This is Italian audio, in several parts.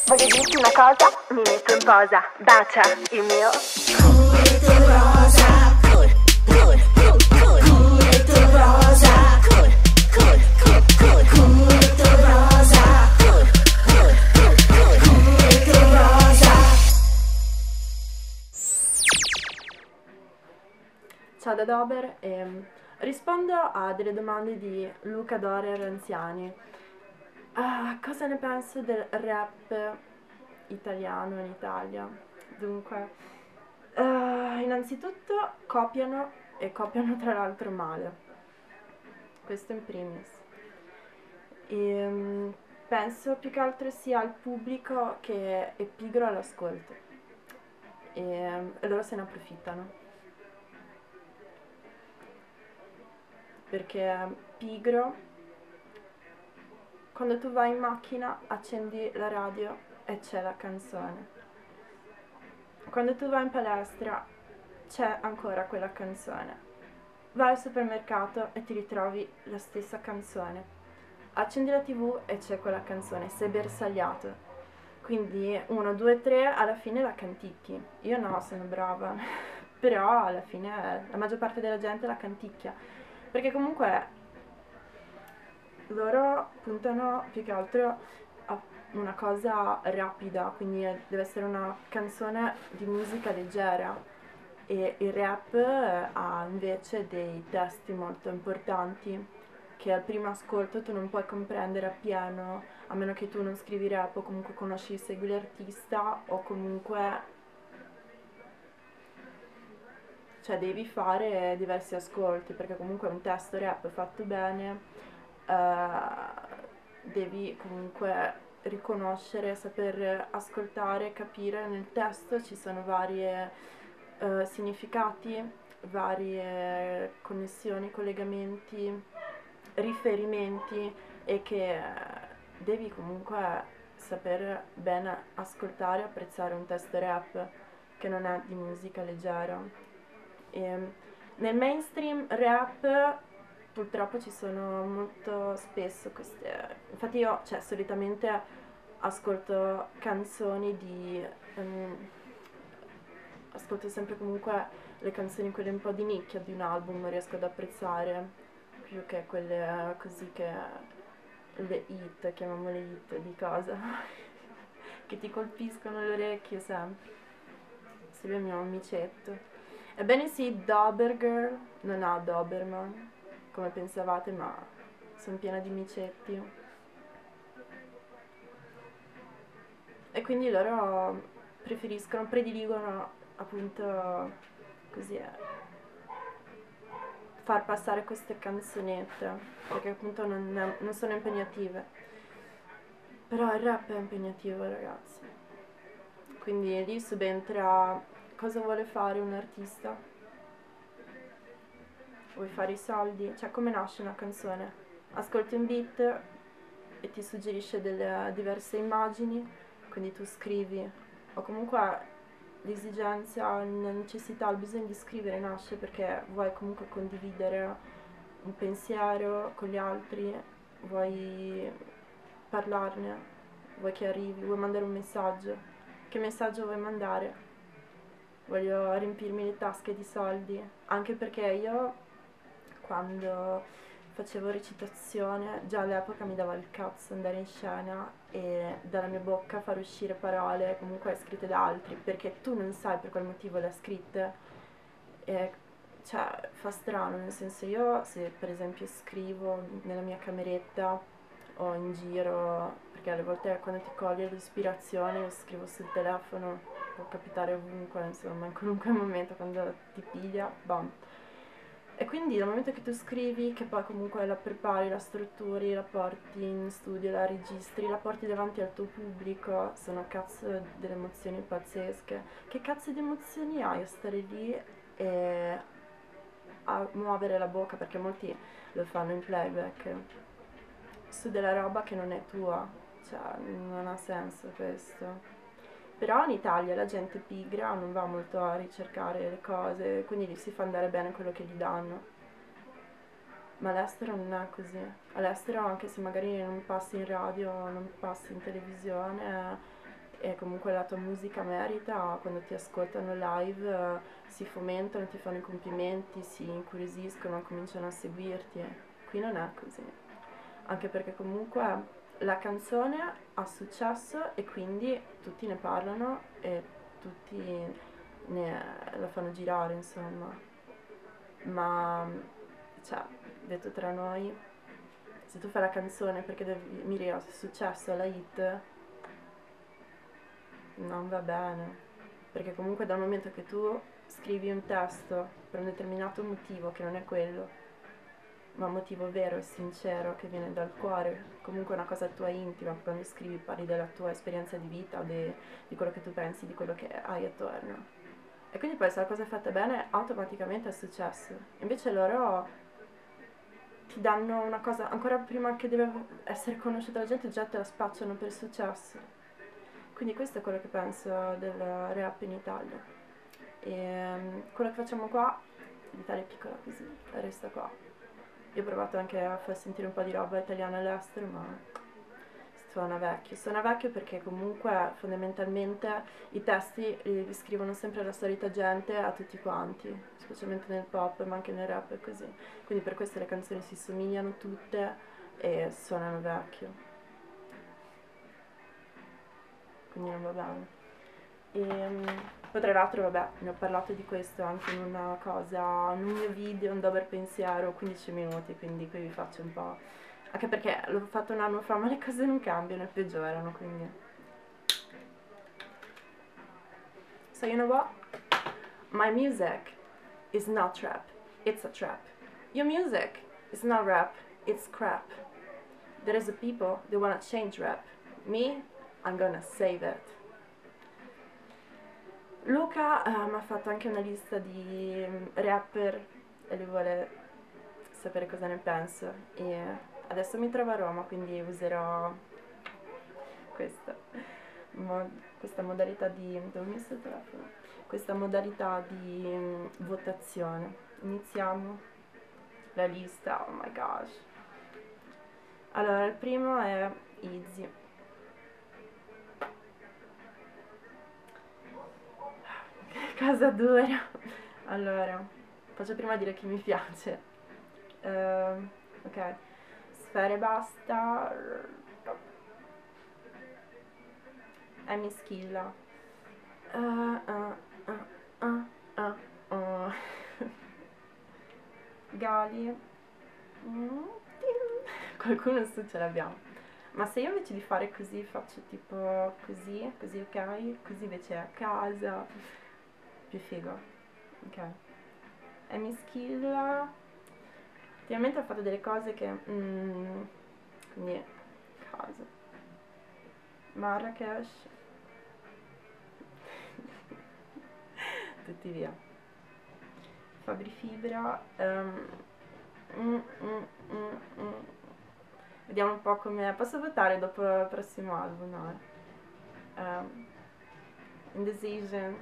Voglio dirti una cosa, mi metto in posa, bacia il mio culetto rosa, culetto rosa, culetto rosa, culetto rosa. Ciao da Dober, rispondo a delle domande di Luca Dorer Anziani. Cosa ne penso del rap italiano in Italia? Dunque, innanzitutto copiano e copiano tra l'altro male, questo in primis. Penso più che altro sia il pubblico che è pigro all'ascolto e loro se ne approfittano. Perché pigro, quando tu vai in macchina accendi la radio e c'è la canzone, quando tu vai in palestra c'è ancora quella canzone, vai al supermercato e ti ritrovi la stessa canzone, accendi la TV e c'è quella canzone, sei bersagliato, quindi 1, 2, 3 alla fine la canticchi. Io no, sono brava però alla fine la maggior parte della gente la canticchia, perché comunque loro puntano più che altro a una cosa rapida, quindi deve essere una canzone di musica leggera, e il rap ha invece dei testi molto importanti che al primo ascolto tu non puoi comprendere appieno, a meno che tu non scrivi rap o comunque conosci, segui l'artista, o comunque cioè devi fare diversi ascolti, perché comunque un testo rap fatto bene devi comunque riconoscere, saper ascoltare, capire nel testo ci sono varie significati, varie connessioni, collegamenti, riferimenti, e che devi comunque saper bene ascoltare e apprezzare un testo rap che non è di musica leggera. Nel mainstream rap purtroppo ci sono molto spesso queste, infatti io solitamente ascolto canzoni di ascolto sempre comunque le canzoni quelle un po' di nicchia di un album, riesco ad apprezzare più che quelle così, che le hit, chiamiamole hit di cosa che ti colpiscono le orecchie sempre. Silvio è il mio amicetto. Ebbene sì, Dobergirl non ha Doberman, come pensavate, ma sono piena di micetti. E quindi loro prediligono appunto così far passare queste canzonette, perché appunto non sono impegnative. Però il rap è impegnativo, ragazzi. Quindi lì subentra cosa vuole fare un artista. Vuoi fare i soldi? Cioè, come nasce una canzone? Ascolti un beat e ti suggerisce delle diverse immagini, quindi tu scrivi, o comunque l'esigenza, la necessità, il bisogno di scrivere nasce perché vuoi comunque condividere un pensiero con gli altri, vuoi parlarne, vuoi che arrivi, vuoi mandare un messaggio. Che messaggio vuoi mandare? Voglio riempirmi le tasche di soldi, anche perché io quando facevo recitazione già all'epoca mi dava il cazzo andare in scena e dalla mia bocca far uscire parole comunque scritte da altri, perché tu non sai per quale motivo le ha scritte, e cioè fa strano, nel senso, io se per esempio scrivo nella mia cameretta o in giro, perché alle volte quando ti coglie l'ispirazione io scrivo sul telefono, può capitare ovunque, insomma, in qualunque momento, quando ti piglia, bam. E quindi dal momento che tu scrivi, che poi comunque la prepari, la strutturi, la porti in studio, la registri, la porti davanti al tuo pubblico, sono cazzo delle emozioni pazzesche. Che cazzo di emozioni hai a stare lì e a muovere la bocca, perché molti lo fanno in playback, su della roba che non è tua, cioè non ha senso questo. Però in Italia la gente pigra non va molto a ricercare le cose, quindi gli si fa andare bene quello che gli danno. Ma all'estero non è così. All'estero, anche se magari non passi in radio, non passi in televisione, e comunque la tua musica merita, quando ti ascoltano live si fomentano, ti fanno i complimenti, si incuriosiscono, cominciano a seguirti. Qui non è così, anche perché comunque la canzone ha successo e quindi tutti ne parlano e tutti la fanno girare, insomma. Ma, cioè, detto tra noi, se tu fai la canzone perché miri al successo, alla hit, non va bene, perché comunque dal momento che tu scrivi un testo per un determinato motivo, che non è quello, ma un motivo vero e sincero che viene dal cuore, comunque è una cosa tua intima, quando scrivi parli della tua esperienza di vita o di quello che tu pensi, di quello che hai attorno. E quindi poi se la cosa è fatta bene automaticamente è successo. Invece loro ti danno una cosa, ancora prima che deve essere conosciuta la gente, già te la spacciano per successo. Quindi questo è quello che penso del rap in Italia. E quello che facciamo qua, l'Italia è piccola così, resta qua. Io ho provato anche a far sentire un po' di roba italiana all'estero, ma suona vecchio. Suona vecchio perché comunque fondamentalmente i testi li scrivono sempre la solita gente a tutti quanti, specialmente nel pop, ma anche nel rap è così. Quindi per questo le canzoni si somigliano tutte e suonano vecchio. Quindi non va bene. Poi tra l'altro vabbè, ne ho parlato di questo anche in una cosa, in un mio video, un dover pensiero, 15 minuti, quindi qui vi faccio un po'. Anche perché l'ho fatto un anno fa, ma le cose non cambiano e peggiorano, quindi. So you know what? My music is not rap, it's a trap. Your music is not rap, it's crap. There is a people, they wanna change rap. Me, I'm gonna save it. Luca mi ha fatto anche una lista di rapper e lui vuole sapere cosa ne penso. E adesso mi trovo a Roma, quindi userò questa, questa modalità di... dove ho messo il telefono? Questa modalità di votazione. Iniziamo la lista, oh my gosh. Allora, il primo è Easy. Cosa dura. Allora, faccio prima dire chi mi piace. Ok, Sfere Basta, Amy Schilla. Gali. Qualcuno su ce l'abbiamo. Ma se io invece di fare così faccio tipo così, così ok, così invece è a casa, più figo. Ok. Amy Schilla. Ultimamente ho fatto delle cose che... quindi casa. Marrakesh. Tutti via. Fabri Fibra. Vediamo un po' come... Posso votare dopo il prossimo album, no? Indecision.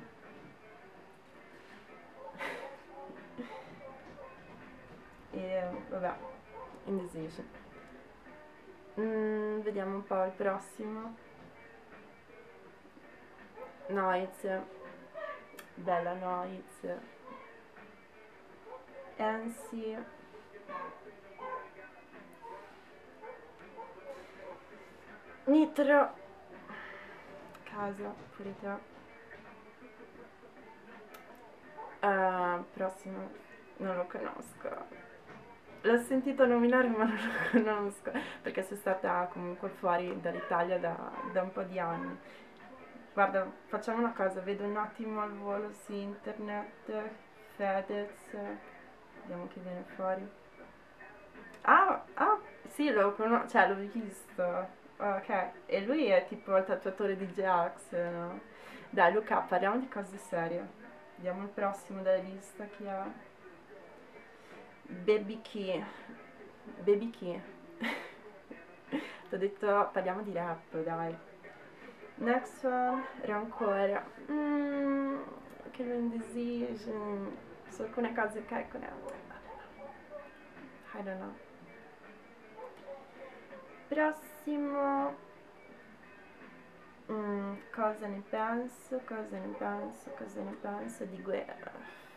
E vabbè, Indecision. Vediamo un po' il prossimo. Noiz. Bella Noiz. Ansi. Nitro. Casa, pure te. Prossimo. Non lo conosco. L'ho sentito nominare ma non lo conosco, perché sei stata comunque fuori dall'Italia da un po' di anni. Guarda, facciamo una cosa, vedo un attimo al volo su internet, Fedez, vediamo che viene fuori. Ah, sì, cioè l'ho visto, ok, e lui è tipo il tatuatore di J-Ax, no? Dai Luca, parliamo di cose serie, vediamo il prossimo della lista chi ha. Baby Key. Baby Key. Ti ho detto parliamo di rap, dai. Next one, Rancore. Che Indecision. Su alcune cose ok, con altre. I don't know. Prossimo. cosa ne penso di guerra.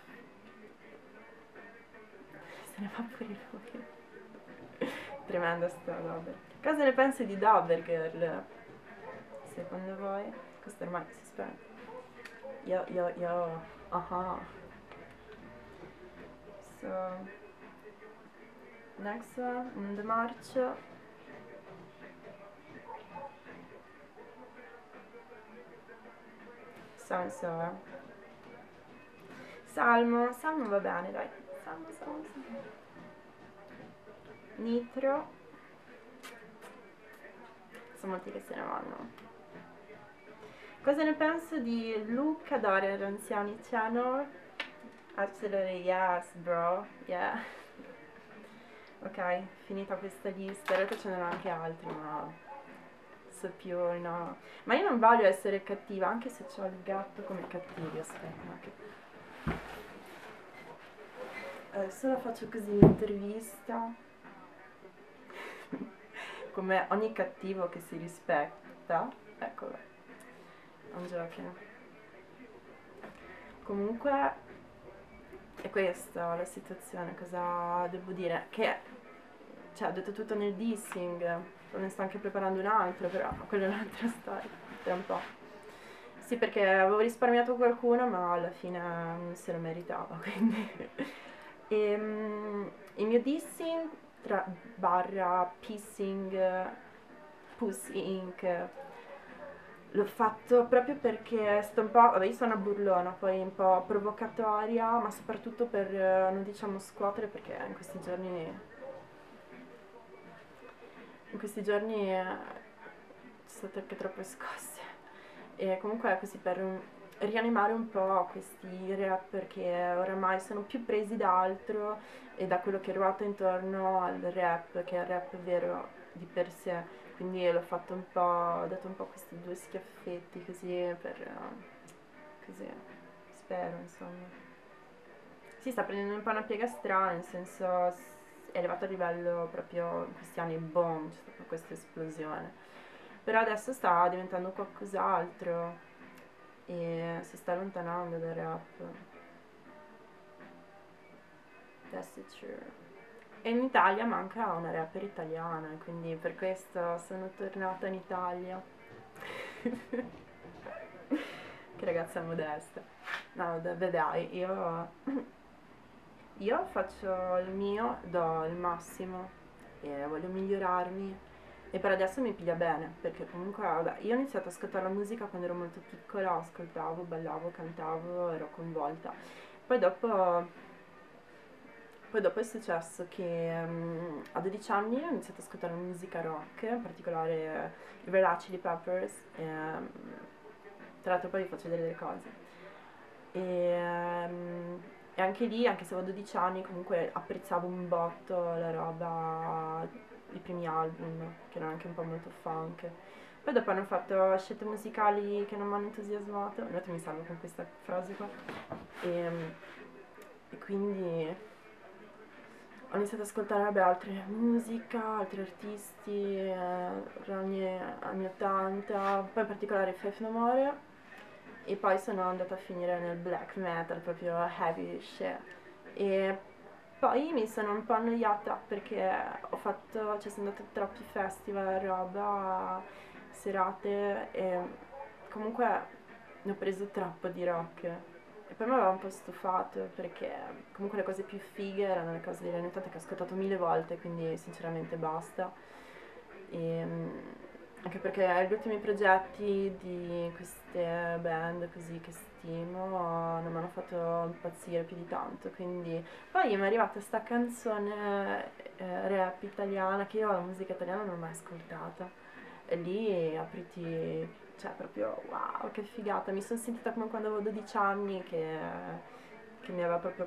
Se ne va pure lui. Tremenda sta Dober. Cosa ne pensi di Dober Girl? Secondo voi? Questo ormai si spera. Aha. So, next one, in the march. Salmo va bene, dai. Salmo. Nitro. Sono molti che se ne vanno. Cosa ne penso di Luca Dorian Anziani Channel? Absolutely yes, bro. Yeah. Ok, finita questa lista. In realtà ce n'erano anche altri, ma so più no. Ma io non voglio essere cattiva, anche se ho il gatto come cattivi. Aspetta, che... Adesso la faccio così l'intervista. Come ogni cattivo che si rispetta. Eccolo. Un giochino. Comunque è questa la situazione. Cosa devo dire? Che cioè ho detto tutto nel dissing. Ne sto anche preparando un altro, però quella è un'altra storia. Tra un po'. Sì, perché avevo risparmiato qualcuno, ma alla fine non se lo meritava, quindi. Il mio dissing barra pissing Pussy Inc. L'ho fatto proprio perché sto un po', vabbè io sono una burlona, poi un po' provocatoria, ma soprattutto per non diciamo scuotere, perché in questi giorni ci sono state troppe scosse. E comunque è così per rianimare un po' questi rapper che oramai sono più presi da altro e da quello che ruota intorno al rap, che è il rap vero di per sé. Quindi l'ho fatto un po', ho dato un po' questi due schiaffetti così per così, spero insomma. Si sta prendendo un po' una piega strana, nel senso è arrivato a livello proprio in questi anni boom, c'è stata questa esplosione. Però adesso sta diventando qualcos'altro e si sta allontanando dal rap. That's the truth. E in Italia manca una rapper italiana, quindi per questo sono tornata in Italia. Che ragazza modesta. No, dai, io faccio il mio, do il massimo e voglio migliorarmi. E per adesso mi piglia bene, perché comunque, vabbè, io ho iniziato ad ascoltare la musica quando ero molto piccola, ascoltavo, ballavo, cantavo, ero coinvolta. Poi dopo è successo che a 12 anni ho iniziato ad ascoltare musica rock, in particolare i Red Hot Chili Peppers, tra l'altro poi vi faccio vedere delle cose. E anche lì, anche se avevo 12 anni, comunque apprezzavo un botto la roba, i primi album, che erano anche un po' molto funk. Poi dopo hanno fatto scelte musicali che non mi hanno entusiasmato, inoltre mi salvo con questa frase qua, e quindi ho iniziato ad ascoltare vabbè, altre musica, altri artisti, anni 80, poi in particolare Faith No More, e poi sono andata a finire nel black metal, proprio heavy shit. E poi mi sono un po' annoiata perché sono andata a troppi festival, roba, serate, e comunque ne ho preso troppo di rock. E poi mi aveva un po' stufato perché comunque le cose più fighe erano le cose degli anni 80 che ho ascoltato 1000 volte, quindi sinceramente basta. E, anche perché gli ultimi progetti di queste band così che stimo non mi hanno fatto impazzire più di tanto, quindi poi mi è arrivata sta canzone rap italiana che io la musica italiana non ho mai ascoltata e lì apriti, cioè proprio wow che figata, mi sono sentita come quando avevo 12 anni che mi aveva proprio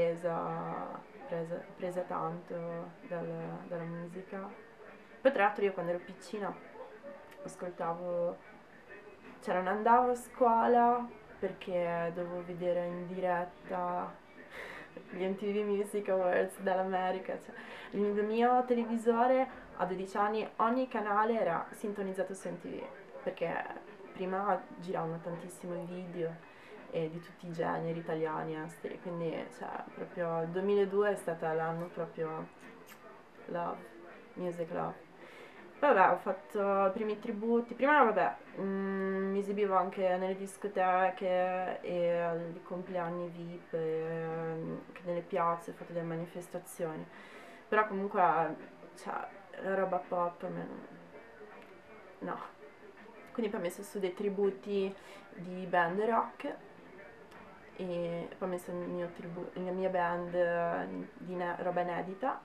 presa tanto dalla musica. Poi tra l'altro io quando ero piccina ascoltavo, cioè non andavo a scuola perché dovevo vedere in diretta gli MTV Music Awards dall'America, cioè il mio televisore a 12 anni ogni canale era sintonizzato su MTV perché prima giravano tantissimo i video e di tutti i generi italiani, esteri, quindi cioè proprio il 2002 è stato l'anno proprio love, music love. Poi vabbè, ho fatto i primi tributi, prima vabbè, mi esibivo anche nelle discoteche e ai compleanni VIP, anche nelle piazze, ho fatto delle manifestazioni, però comunque, cioè, la roba pop a me no. Quindi poi ho messo su dei tributi di band rock e poi ho messo la mia band di roba inedita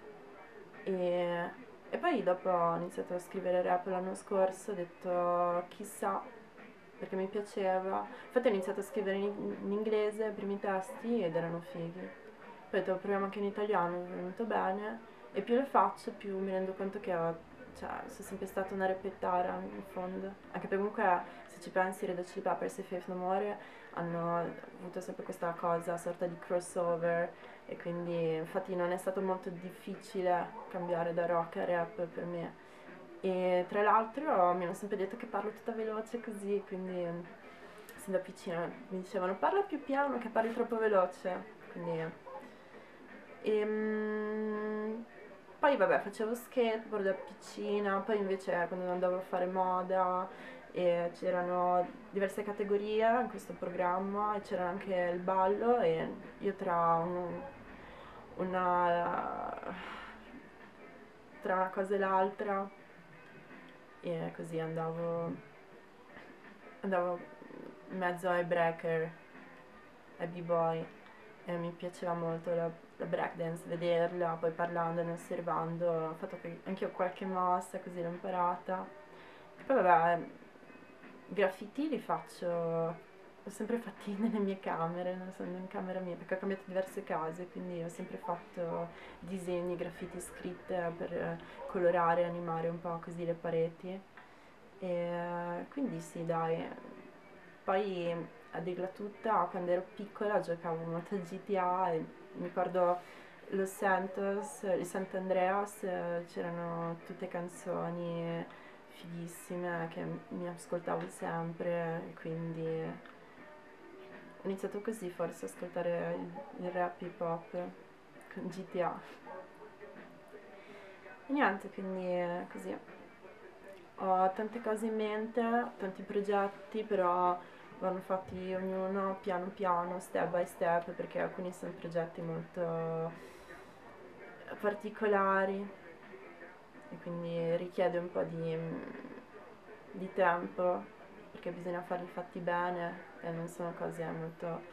e poi dopo ho iniziato a scrivere rap l'anno scorso, ho detto chissà, perché mi piaceva. Infatti ho iniziato a scrivere in inglese i primi testi ed erano fighi. Poi ho detto proviamo anche in italiano, è venuto bene e più le faccio più mi rendo conto che cioè, sono sempre stata una repettara in fondo. Anche perché comunque se ci pensi Red Hot Chili Peppers e Faith No More hanno avuto sempre questa cosa, sorta di crossover e quindi infatti non è stato molto difficile cambiare da rock a rap per me. E tra l'altro mi hanno sempre detto che parlo tutta veloce così, quindi sin da piccina mi dicevano parla più piano che parli troppo veloce, quindi poi vabbè facevo skateboard da piccina, poi invece quando andavo a fare moda c'erano diverse categorie in questo programma e c'era anche il ballo e io tra una cosa e l'altra e così andavo in mezzo ai breaker, ai b-boy e mi piaceva molto la breakdance, vederla, poi parlandone, osservando, ho fatto anche io qualche mossa così l'ho imparata. E poi vabbè, graffiti li faccio, ho sempre fatti nelle mie camere, non so, in camera mia, perché ho cambiato diverse case, quindi ho sempre fatto disegni, graffiti scritte per colorare, animare un po' così le pareti. E quindi sì, dai. Poi a dirla tutta, quando ero piccola giocavo molto a GTA e mi ricordo il Sant'Andreas, c'erano tutte canzoni fighissime che mi ascoltavo sempre, quindi ho iniziato così forse a ascoltare il rap hip hop con GTA. E niente, quindi così. Ho tante cose in mente, tanti progetti, però vanno fatti ognuno piano piano, step by step, perché alcuni sono progetti molto particolari e quindi richiede un po' di tempo, perché bisogna farli fatti bene e non sono cose molto...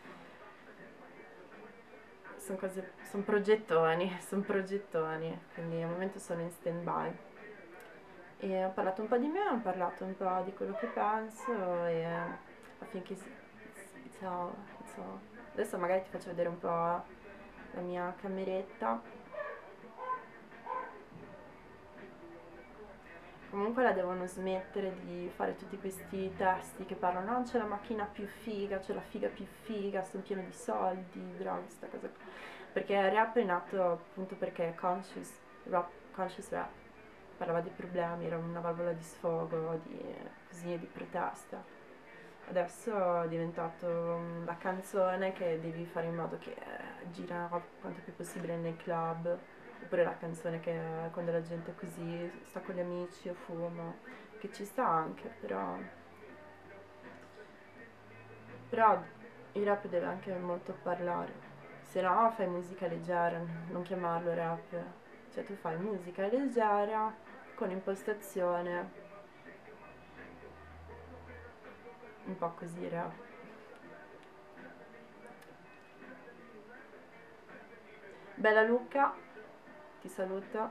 sono progettoni, quindi al momento sono in stand by. E ho parlato un po' di me, ho parlato un po' di quello che penso e affinché it's all. Adesso magari ti faccio vedere un po' la mia cameretta. Comunque la devono smettere di fare tutti questi testi che parlano no, c'è la macchina più figa, c'è la figa più figa, sono pieno di soldi, droghe, questa cosa qua. Perché il rap è nato appunto perché conscious rap parlava di problemi, era una valvola di sfogo, di protesta. Adesso è diventato la canzone che devi fare in modo che gira quanto più possibile nei club, oppure la canzone che quando la gente è così sta con gli amici o fuma, che ci sta anche, però il rap deve anche molto parlare, se no fai musica leggera, non chiamarlo rap, cioè tu fai musica leggera con impostazione un po' così rap. Bella Luca, ti saluto.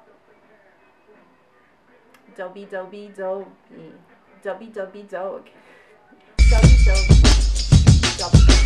Joby. Joby. Joby.